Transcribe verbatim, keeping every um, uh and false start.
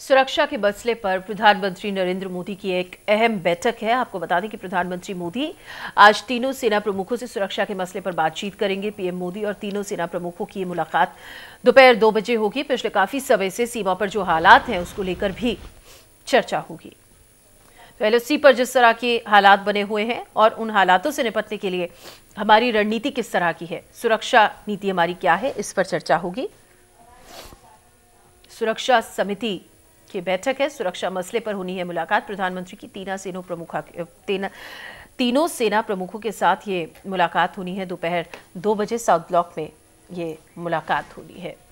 सुरक्षा के मसले पर प्रधानमंत्री नरेंद्र मोदी की एक अहम बैठक है। आपको बता दें कि प्रधानमंत्री मोदी आज तीनों सेना प्रमुखों से सुरक्षा के मसले पर बातचीत करेंगे। पीएम मोदी और तीनों सेना प्रमुखों की ये मुलाकात दोपहर दो बजे होगी। पिछले काफी समय से सीमा पर जो हालात हैं उसको लेकर भी चर्चा होगी। तो एलओसी पर जिस तरह के हालात बने हुए हैं और उन हालातों से निपटने के लिए हमारी रणनीति किस तरह की है, सुरक्षा नीति हमारी क्या है, इस पर चर्चा होगी। सुरक्षा समिति की बैठक है, सुरक्षा मसले पर होनी है मुलाकात। प्रधानमंत्री की तीनों सेना प्रमुखों तीन, तीनों सेना प्रमुखों के साथ ये मुलाकात होनी है। दोपहर दो बजे साउथ ब्लॉक में ये मुलाकात होनी है।